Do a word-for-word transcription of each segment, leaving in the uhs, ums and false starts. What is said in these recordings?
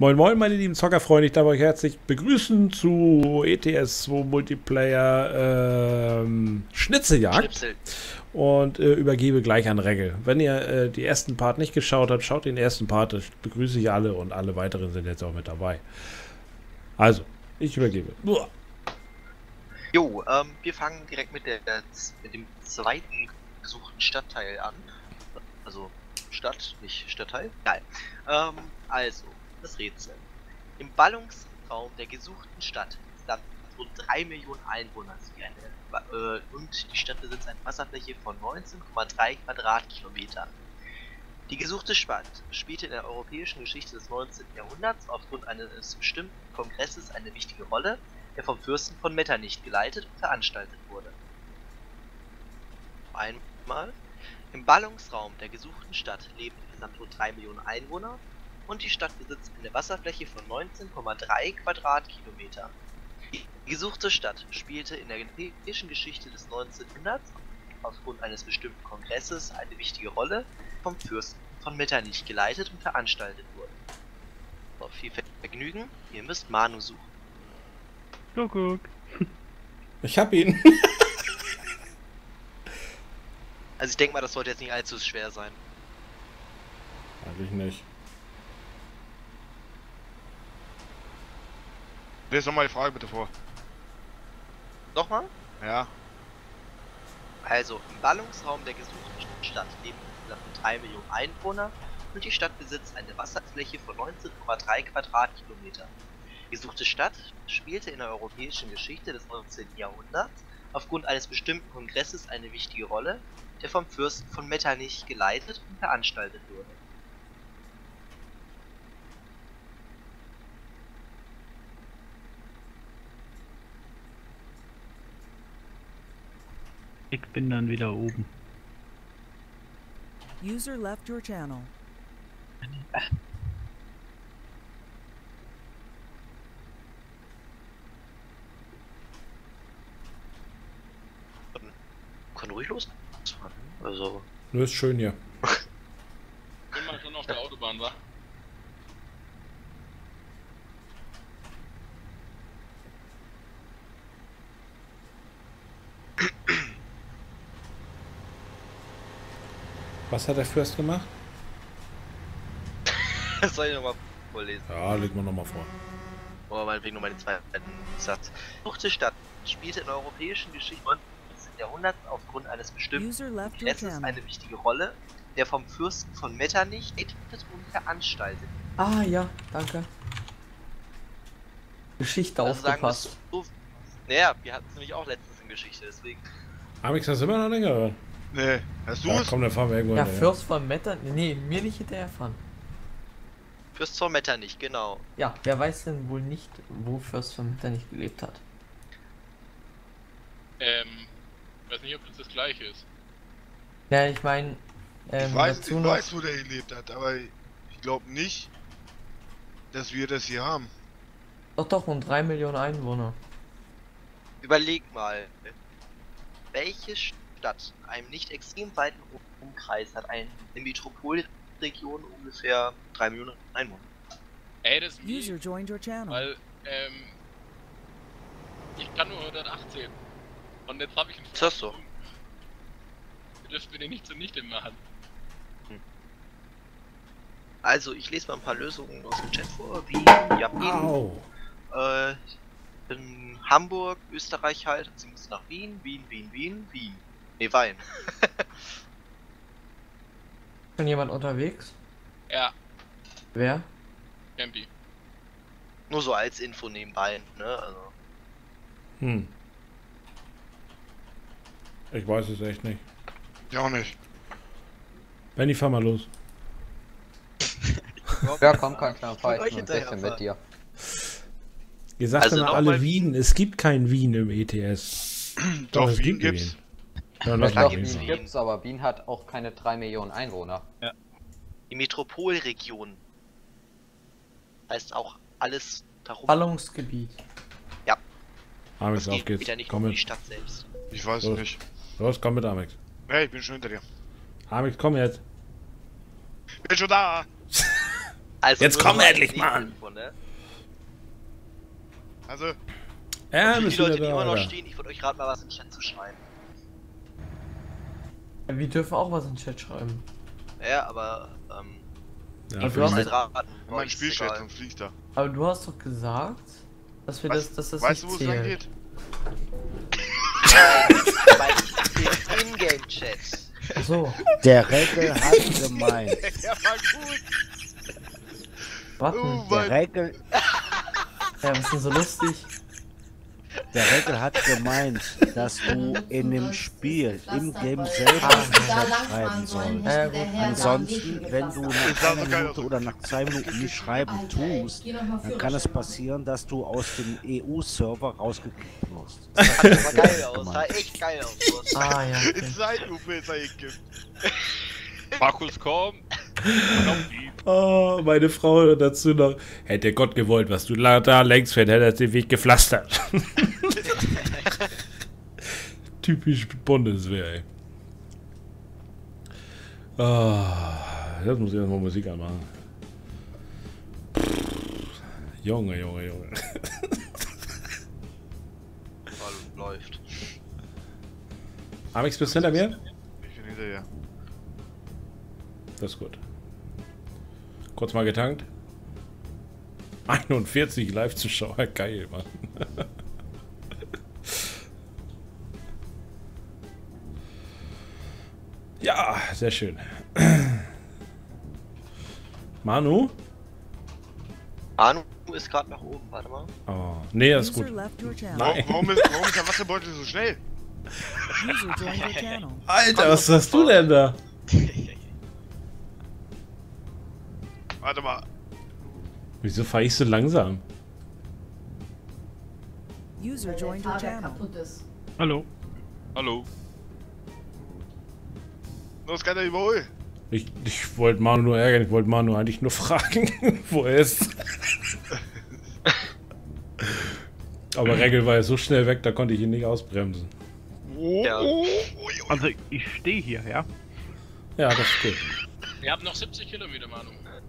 Moin moin meine lieben Zockerfreunde, ich darf euch herzlich begrüßen zu E T S zwei Multiplayer ähm, Schnitzeljagd. Schnipsel. Und äh, übergebe gleich an Regel. Wenn ihr äh, die ersten Part nicht geschaut habt, schaut den ersten Part, das begrüße ich alle und alle weiteren sind jetzt auch mit dabei. Also, ich übergebe. Uah. Jo, ähm, wir fangen direkt mit, der, mit dem zweiten gesuchten Stadtteil an. Also Stadt, nicht Stadtteil. Geil. Ähm, also, das Rätsel. Im Ballungsraum der gesuchten Stadt landen rund drei Millionen Einwohner die eine, äh, und die Stadt besitzt eine Wasserfläche von neunzehn Komma drei Quadratkilometern. Die gesuchte Stadt spielte in der europäischen Geschichte des neunzehnten Jahrhunderts aufgrund eines bestimmten Kongresses eine wichtige Rolle, der vom Fürsten von Metternich geleitet und veranstaltet wurde. Einmal. Im Ballungsraum der gesuchten Stadt leben insgesamt rund drei Millionen Einwohner und die Stadt besitzt eine Wasserfläche von neunzehn Komma drei Quadratkilometern. Die gesuchte Stadt spielte in der europäischen Geschichte des neunzehnten Jahrhunderts aufgrund eines bestimmten Kongresses eine wichtige Rolle, vom Fürsten von Metternich geleitet und veranstaltet wurde. So, viel Vergnügen, ihr müsst Manu suchen. Kuckuck. Ich hab ihn. Also ich denke mal, das sollte jetzt nicht allzu schwer sein. Eigentlich nicht. Lies nochmal die Frage bitte vor. Nochmal? Ja. Also, im Ballungsraum der gesuchten Stadt leben insgesamt drei Millionen Einwohner und die Stadt besitzt eine Wasserfläche von neunzehn Komma drei Quadratkilometern. Die gesuchte Stadt spielte in der europäischen Geschichte des neunzehnten Jahrhunderts aufgrund eines bestimmten Kongresses eine wichtige Rolle, der vom Fürsten von Metternich geleitet und veranstaltet wurde. Ich bin dann wieder oben. User left your channel. Kann ruhig losfahren. Also. Nur ist schön hier. Wenn man schon auf der Autobahn war. Was hat der Fürst gemacht? Das soll ich nochmal vorlesen. Ja, leg mal nochmal vor. Oder meinetwegen nur meine zweiten Satz. Die gesuchte Stadt spielte in der europäischen Geschichte des neunzehnten Jahrhunderts aufgrund eines bestimmten User left your Kongresses channel. eine wichtige Rolle, der vom Fürsten von Metternich geleitet und veranstaltet. Ah ja, danke. Geschichte Also sagen wir es aufgepasst. so. Naja, wir hatten es nämlich auch letztens in Geschichte, deswegen. Amix, hast du immer noch nicht gehört? Nee. Hast du Ja, es? komm, dann fahren wir irgendwo Ja, hinterher. Fürst von Metternich. Nee, mir nicht hinterherfahren. Fürst von Metternich, genau. Ja, wer weiß denn wohl nicht, wo Fürst von Metternich gelebt hat? Ähm, ich weiß nicht, ob das das gleiche ist. Ja, ich meine, ähm, ich weiß, dazu ich noch. weiß, wo der gelebt hat, aber ich glaube nicht, dass wir das hier haben. Doch, doch, rund drei Millionen Einwohner. Überleg mal, welche Stadt in einem nicht extrem weiten Umkreis hat eine Metropolregion ungefähr drei Millionen Einwohner? Ey, das ist User wie, joined your channel. weil, ähm, ich kann nur hundertachtzehn. Und jetzt habe ich einen Ist das so? Ihr dürft mir den nicht zunichte machen. Also, ich lese mal ein paar Lösungen aus dem Chat vor. Wien, ja, Wien, Au. äh, in Hamburg, Österreich halt. Sie muss nach Wien, Wien, Wien, Wien, Wien. Ne, Wein. Ist schon jemand unterwegs? Ja, Wer? Campy. Nur so als Info nebenbei, ne? Also. Hm. Ich weiß es echt nicht. Ja auch nicht. Benni, fahr mal los. Ja, komm, kein kleiner Euch Fight, ein hinterher bisschen fahren. mit dir. Ihr sagt Also immer noch alle mal Wien. Es gibt kein Wien im E T S. Doch, es Wien gibt gibt's. Wien. Ja, Ich lass klar mal glaube, gibt's Wien Wien Wien. gibt's, aber Wien hat auch keine drei Millionen Einwohner. Die Metropolregion heißt auch alles darum. Ballungsgebiet. Amix, Das auf geht geht's. wieder nicht Komm um die mit. Stadt selbst. Ich weiß Los. es nicht. Los, komm mit, Amix. Hey, ich bin schon hinter dir. Amix, komm jetzt. Bin schon da! Also Jetzt nur komm so als endlich mal! Info, ne? Also, Ja, Die bist Leute, wieder die immer da, noch oder? stehen, ich würde euch raten, mal was in den Chat zu schreiben. Wir dürfen auch was in den Chat schreiben. Ja, aber, ähm, Ja, du ich für würde hast- mich- halt raten. mein euch ist Spielchat, egal. sonst fliegt er. Aber du hast doch gesagt, dass wir Was, das, dass das weißt du, wo nicht es lang zählt. geht? Bei dem Ingame-Chat. So, Der Regel hat gemeint. Ja, war gut. warten. Oh, Der Mann. Regel, Ja, was ist denn so lustig? der Regel hat gemeint, dass du in dem Spiel, im Game selber Ah, Chat schreiben sollst. Ja, gut. Ansonsten, wenn du nach sah einer so geil Minute aus. oder nach zwei Minuten nicht schreiben tust, dann kann es passieren, dass du aus dem E U-Server rausgekickt wirst. Das sah aber geil aus, sah echt geil aus. Du hast- Ah, ja. In Okay. Zeitlupe ist er gekippt. Markus, komm! Glaub ihn. Oh, meine Frau dazu noch. Hätte Gott gewollt, was du la- da längst fährt, hätte er den Weg gepflastert. Typisch Bundeswehr, ey. Oh, jetzt muss ich erstmal Musik anmachen. Junge, Junge, Junge. Läuft. Amix, bist du hinter mir? Ich bin hinterher. Das ist gut. Kurz mal getankt. einundvierzig Live-Zuschauer, geil, Mann. Ja, sehr schön. Manu? Anu ist gerade nach oben, warte mal. Oh, nee, das ist gut. Warum, Nein. warum, ist, warum ist der Wasserbeutel so schnell? Alter, was hast du denn da? Warte mal. Wieso fahre ich so langsam? User joined your channel. Hallo. Hallo. Los, kann er überholen. Ich, ich wollte Manu nur ärgern, ich wollte Manu eigentlich nur fragen, wo er ist. Aber Regel war ja so schnell weg, da konnte ich ihn nicht ausbremsen. Oh, Ja. oh, oh, oh. Also ich stehe hier, ja. Ja, das ist gut. Ihr habt noch siebzig Kilometer, Manu.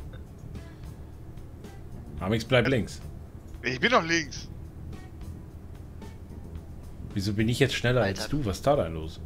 Amix bleibt links. Ich bin doch links. Wieso bin ich jetzt schneller als Alter. du? Was ist da denn los?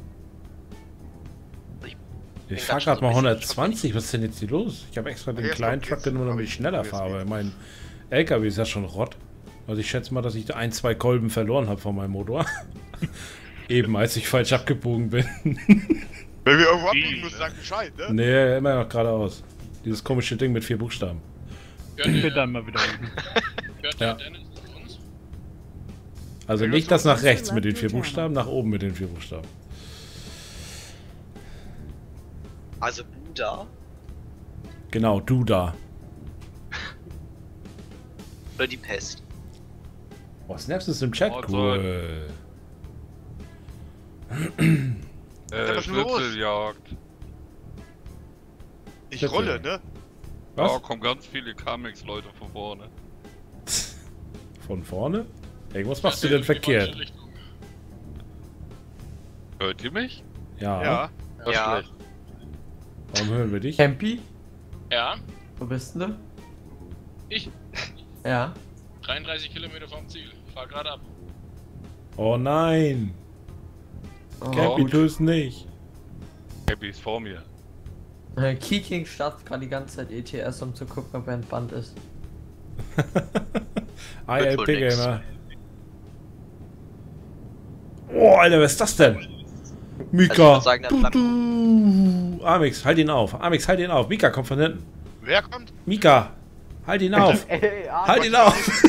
Ich Ich bin fahr grad schon gerade mal so ein bisschen hundertzwanzig, was ist denn jetzt hier los? Ich habe extra den Jetzt kleinen kommt Truck jetzt. genommen, Aber damit ich ich- schneller jetzt fahre. geht. Mein L K W ist ja schon Rott. Also ich schätze mal, dass ich da ein, zwei Kolben verloren habe von meinem Motor. Eben als ich falsch abgebogen bin. Wenn wir irgendwo abbiegen Viel, müssen, ne? sag Bescheid, ne? Nee, immer noch geradeaus. Dieses komische Ding mit vier Buchstaben. Hört Ich ihr, bin dann mal wieder oben. hört Ja. ihr Dennis zu uns? Also Ja, nicht das das nach ist rechts so mit den left vier your Buchstaben, nach oben mit den vier Buchstaben. Also Buda Genau, du da. oder die Pest. Oh, Snaps ist im Chat, Oh, cool. Ja, was ist denn los? Schnitzeljagd. Ich rolle, ne? Da Was? kommen ganz viele Kamex-Leute von vorne. Von vorne? Ey, was machst du Ja, denn in die verkehrt? falsche Richtung. Hört ihr mich? Ja. Ja. Das ist Ja. schlecht. Warum hören wir dich? Campy, Ja, wo bist du? ich. Ja. dreiunddreißig Kilometer vom Ziel. Fahr gerade ab. Oh nein. Oh, Campy, gut. tu es nicht. Happy ist vor mir. Äh, Keyking startet gerade die ganze Zeit E T S, um zu gucken, ob er entbannt ist. I L wohl P nix. Gamer. Oh, Alter, was ist das denn? Also ich Mika. würd sagen, der du, bleibt- du. Amix, halt ihn auf. Amix, halt ihn auf. Mika kommt von hinten. Wer kommt? Mika, halt ihn auf. Ey, ah, Halt ihn auf.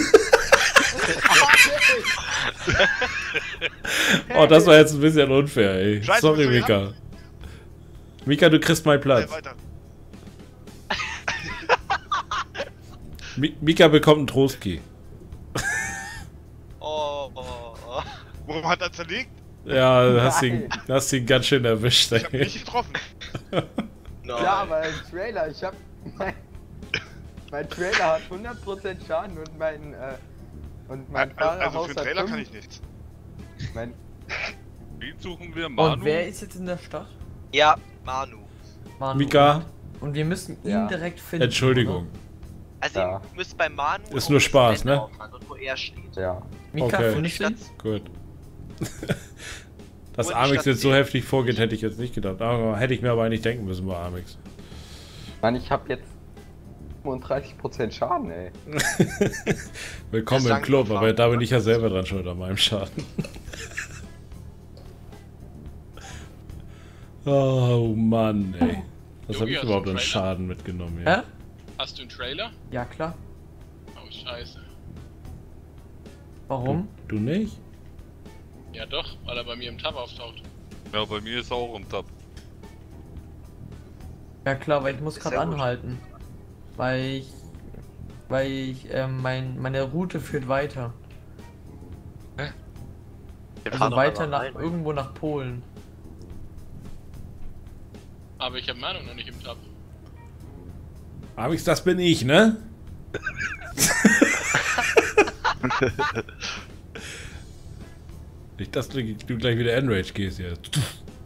Oh, das war jetzt ein bisschen unfair, ey. Scheiße, Sorry, musst du Mika. Mika, du kriegst meinen Hey, Platz. weiter. Mi Mika bekommt einen Trostki. Oh, oh, oh. Warum hat er zerlegt? Ja, du hast ihn, Nein. hast ihn ganz schön erwischt, Ich hab ey. mich getroffen. Nein. ja, aber im Trailer, ich hab. Mein, mein Trailer hat hundert Prozent Schaden und mein. Äh, und mein Also für Fahrerhaus den hat Trailer fünf. kann ich nichts. Mein, Wen suchen wir? Manu? Und wer ist jetzt in der Stadt? Ja, Manu. Manu. Mika, Und wir müssen ihn Ja. direkt finden. Entschuldigung. Oder? Also Ja. ihr müsst bei Manu Ist auf nur das Spaß, Gelände ne? auffahren, dort wo er steht. Ja. Mika, Okay. findest du ihn? Gut. Dass Nur die Amix Stadt jetzt so sehen. heftig vorgeht, hätte ich jetzt nicht gedacht. Aber hätte ich mir aber eigentlich denken müssen bei Amix. Mann, ich hab jetzt fünfunddreißig Prozent Schaden, ey. Willkommen Das im sagen Club, wir aber mal. da bin ich ja selber dran schuld an meinem Schaden. Oh Mann, ey. Was habe Jogi, ich hast überhaupt du an einen Schaden mitgenommen Hä? hier? Hast du einen Trailer? Ja, klar. Oh, scheiße. Warum? Du nicht? Ja doch, weil er bei mir im Tab auftaucht. Ja, bei mir ist er auch im Tab. Ja klar, weil ich muss Ist gerade ja gut. anhalten. Weil ich... Weil ich, ähm, mein, meine Route führt weiter. Wir Also fahren doch weiter einfach nach, rein. irgendwo nach Polen. Aber ich habe Manu noch nicht im Tab. Amix, das bin ich, ne? Nicht, dass du, du gleich wieder Enrage gehst jetzt.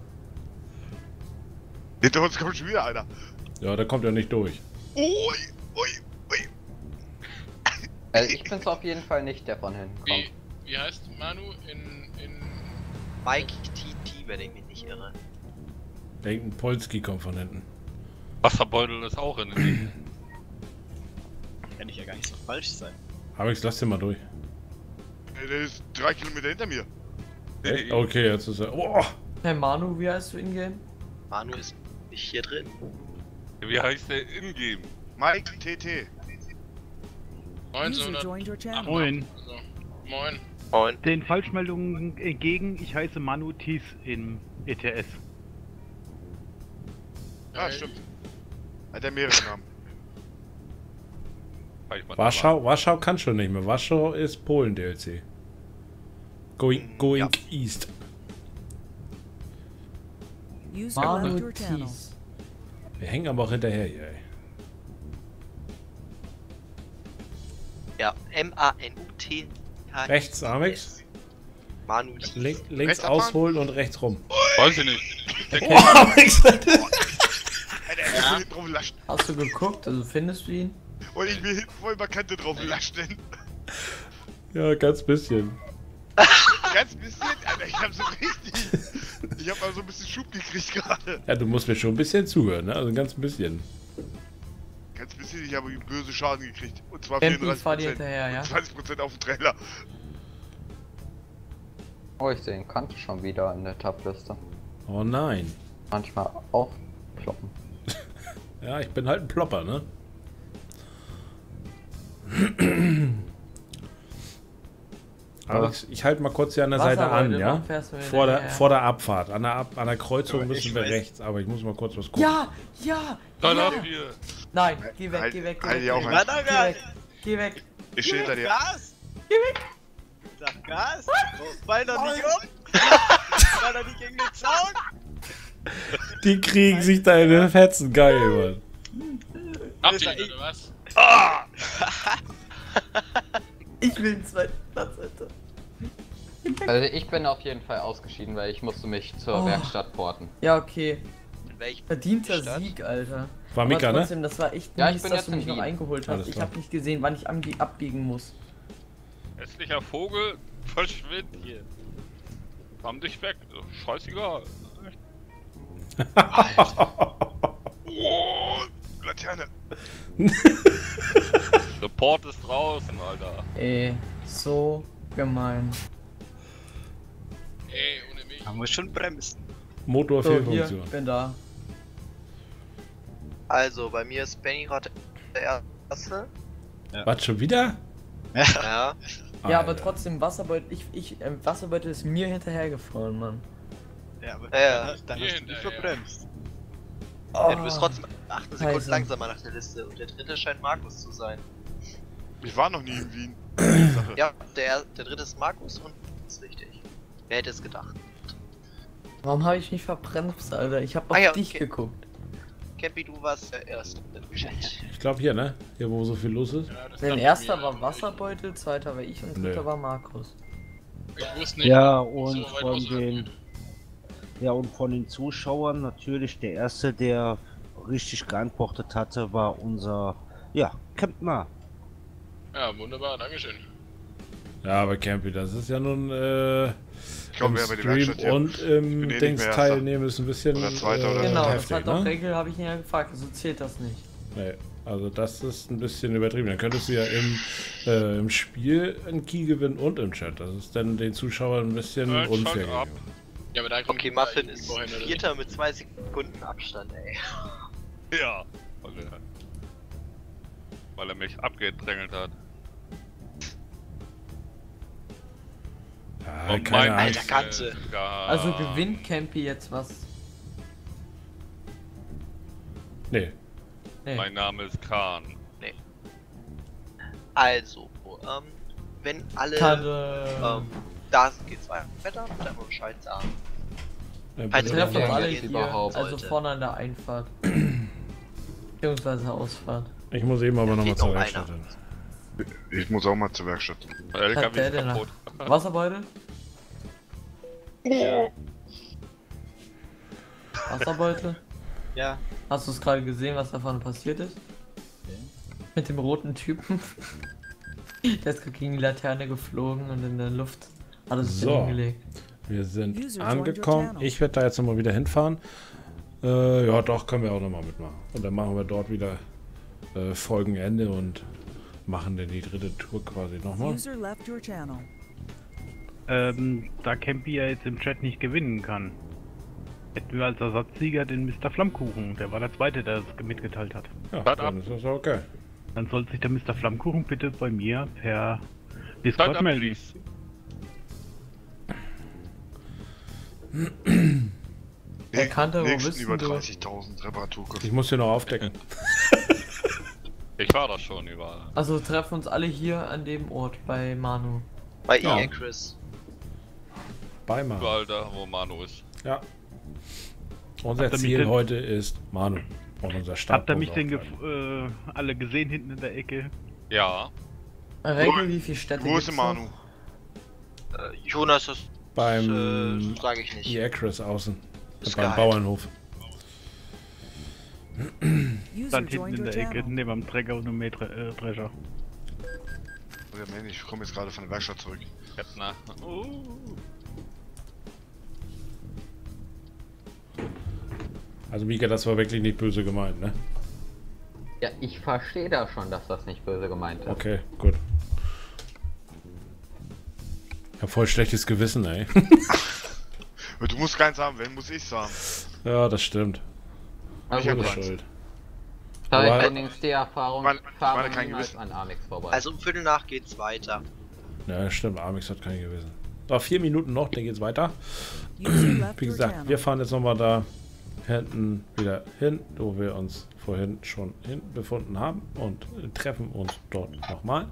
Hinter uns kommt schon wieder einer. Ja, da kommt er nicht durch. Ui, ui, ui. Also ich bin's auf jeden Fall nicht, der von hinten Wie, kommt. wie heißt Manu in... in... Mike T T, wenn ich mich nicht irre. Irgendein Polski kommt von hinten. Wasserbeutel ist auch in den. Kann ich ja gar nicht so falsch sein. Amix, lass den mal durch. Ey, der ist drei Kilometer hinter mir. Echt? Okay, jetzt ist er. Oh! Hey Manu, wie heißt du in-game? Manu ist nicht hier drin. Wie heißt der Ingame? Mike T T. User joined your channel. Moin. Also, moin. Und Den Falschmeldungen entgegen, ich heiße Manu Thies im E T S. Ah, Äh, stimmt. Hat er mehrere Namen. Kann ich mal Warschau, Warschau kann schon nicht mehr. Warschau ist Polen-D L C. Going, going Ja. east. User left Manu your channel. Thies. Wir hängen aber auch hinterher hier, ey. ja, M A N U T H. Rechts, Amix. Manu T. Link, links Rechts abfahren? ausholen und rechts rum. Weiß ich nicht. Oh, Amix! Alter, er ist hinten drauf lascht. Hast du geguckt? Also findest du ihn? Und ich bin hinten voll über Kante drauf laschen. Ja, ganz bisschen. Ganz bisschen, Alter, ich hab so richtig. Ich hab mal so ein bisschen Schub gekriegt gerade. Ja, du musst mir schon ein bisschen zuhören, ne? Also ganz ein bisschen. Ganz bisschen, ich habe böse Schaden gekriegt. Und zwar Campy, vierunddreißig fahr dir Prozent. hinterher, ja? Und zwanzig Prozent auf dem Trailer. Oh, ich sehe den Kante schon wieder in der Tab-Liste. Oh nein. Manchmal aufploppen. Ja, ich bin halt ein Plopper, ne? Alex, ich halte mal kurz hier an der Seite an, Wasserbeutel, ja? warum fährst du mir Vor der, hinterher? vor der Abfahrt. An der, Ab an der Kreuzung Aber ich müssen wir weiß- rechts, aber ich muss mal kurz was gucken. Ja, ja, Dann ja. haben wir. Nein, geh weg, Halt- geh weg, geh halt weg, die auch geh ein. weg, Warte, geh Gas! weg, geh weg. Ich stehe hinter dir. Gas! Geh weg! Sag Gas! Oh, fall doch nicht um! Fall doch nicht gegen den Zaun! Die kriegen sich da in den Fetzen. Geil, Mann. Habt ihr ihn, oder was? Ich will den zweiten Platz, Alter. Also ich bin auf jeden Fall ausgeschieden, weil ich musste mich zur Oh. Werkstatt porten. Ja, okay. In welchem Verdienter Stadt? Sieg, Alter. War Aber Mika, ne? trotzdem, das war echt Ja, ich mies, bin dass jetzt du mich in noch Wien. eingeholt Alles hast. Ich klar. habe nicht gesehen, wann ich abge abbiegen muss. Hässlicher Vogel, verschwind hier. Komm dich weg, scheißegal. Oh, Laterne. Report ist draußen, Alter. Ey, so gemein. Ey, ohne mich. Man muss schon bremsen. Motor So, hier, Fehlfunktion. ich bin da. Also, bei mir ist Benny gerade der Erste. Was, schon wieder? Ja. Ja, aber Alter. trotzdem, Wasserbeutel, ich, ich, ähm, Wasserbeutel ist mir hinterhergefahren, Mann. Ja, aber Ja, ja. dann, dann Hier hast du nicht hinterher. verbremst. Ja, du bist trotzdem achtzehn Sekunden Scheiße. langsamer nach der Liste und der dritte scheint Markus zu sein. Ich war noch nie in Wien. Sache. Ja, der, der dritte ist Markus und ist richtig. Wer hätte es gedacht? Warum habe ich mich verbremst, Alter? Ich habe auf Ah ja, dich okay. geguckt. Campy, du warst der Erste. Ich glaube hier, ne? Hier, wo so viel los ist. Ja, das Denn dachte erster mir. war Wasserbeutel, zweiter war ich und dritter Nö. war Markus. Ich wusste nicht, Ja, so und weit von außerhalb den, geht. ja, und von den Zuschauern natürlich der erste, der richtig geantwortet hatte, war unser Ja, campt mal. Ja, wunderbar, dankeschön. Ja, aber Campy, das ist ja nun äh, komm, im wer bei der Stream Werkstatt hier? und im Ich bin eh Dings nicht mehr teilnehmen ist ein bisschen Oder Zweiter oder äh, Genau, das heftig, hat auch ne? Regel, habe ich ihn ja gefragt, so zählt das nicht. Nee, also das ist ein bisschen übertrieben. Dann könntest du ja im, äh, im Spiel einen Key gewinnen und im Chat. Das ist dann den Zuschauern ein bisschen Ja, unfair. schon ab. gegenüber. Ja, aber da kommt Okay, Muffin ist Vierter mit zwei Sekunden Abstand, ey. Ja. Weil er, weil er mich abgedrängelt hat. Ja, Und keine mein Angst. Alter, Kante. äh, gar- Also gewinnt Campy jetzt was? Nee. Nee. Mein Name ist Khan. Also, ähm, wenn alle Kade. ähm, da sind, geht's weiter. Dann wir Bescheid sagen. Äh, Falls Wir wir treffen uns Ja, alle geht hier, überhaupt. also Sollte. vorne an der Einfahrt. Beziehungsweise Ausfahrt. Ich muss eben aber Ja, nochmal geht zur noch Werkstatt einer. hin. Ich muss auch mal zur Werkstatt. Der Was L K hat W der ist denn kaputt. noch? Wasserbeutel? Ja. Wasserbeutel? Ja. Hast du es gerade gesehen, was da vorne passiert ist? Mit dem roten Typen. Der ist gerade gegen die Laterne geflogen und in der Luft hat er sich So. so. hingelegt. Wir sind User joined your angekommen. channel. Ich werde da jetzt nochmal wieder hinfahren. Äh, ja, doch, können wir auch nochmal mitmachen. Und dann machen wir dort wieder äh, Folgenende und machen dann die dritte Tour quasi nochmal. User left your channel. Ähm, da Campy ja jetzt im Chat nicht gewinnen kann, hätten wir als Ersatzsieger den Mister Flammkuchen. Der war der Zweite, der es mitgeteilt hat. Ja, Start dann ist das okay. Dann soll sich der Mister Flammkuchen bitte bei mir per Start Discord up, melden. please. Herr Kanter, wo Nächsten bist über denn du? dreißigtausend Reparaturkosten. Ich muss hier noch aufdecken. Ich war da schon überall. Also treffen uns alle hier an dem Ort bei Manu. Bei Ja. E A Chris. Bei Manu. Überall da, wo Manu ist. Ja. Unser Habt ihr mich Ziel denn- heute ist Manu. Und unser Habt ihr Startpunkt mich denn auch gef äh, alle gesehen hinten in der Ecke? Ja. Regel, wie viele Städte Wo ist gibt's Manu? noch? Äh, Jonas, das beim äh, sage ich nicht. E A Chris außen. Ist beim geheim. Bauernhof. User Stand hinten joined in your der Ecke, channel. neben dem Träger und dem Mähdre äh, Drescher. Oh ja, Mann, ich komme jetzt gerade von der Werkstatt zurück. Kettner. Oh. Also Mika, das war wirklich nicht böse gemeint, ne? Ja, ich verstehe da schon, dass das nicht böse gemeint ist. Okay, gut. Ich hab voll schlechtes Gewissen, ey. Du musst keins haben, wenn muss ich's haben. Ja, das stimmt. Aber Ich hab gut, keins. Schuld. da Aber- ich allerdings die Erfahrung Ich meine- ich fahre meine, kein niemals Gewissen. an Amix vorbei. Also um Viertel nach geht's weiter. Ja, stimmt. Amix hat kein Gewissen. Noch vier Minuten noch, dann geht's weiter. User left Wie your gesagt, channel. wir fahren jetzt nochmal da hinten wieder hin, wo wir uns vorhin schon hin befunden haben und äh, treffen uns dort nochmal.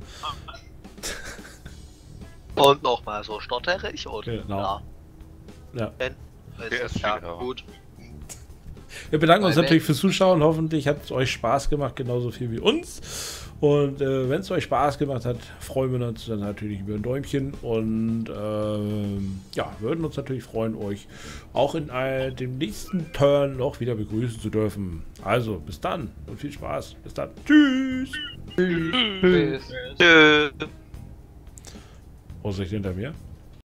Und nochmal so stotterig und Genau. ja. Ja. Dann Der ist ist ja wieder. gut. Wir bedanken uns Weil natürlich fürs Zuschauen. Hoffentlich hat es euch Spaß gemacht, genauso viel wie uns. Und äh, wenn es euch Spaß gemacht hat, freuen wir uns dann natürlich über ein Däumchen. Und ähm, ja, würden uns natürlich freuen, euch auch in äh, dem nächsten Turn noch wieder begrüßen zu dürfen. Also, bis dann und viel Spaß. Bis dann. Tschüss. Tschüss. Tschö. Vorsicht hinter mir.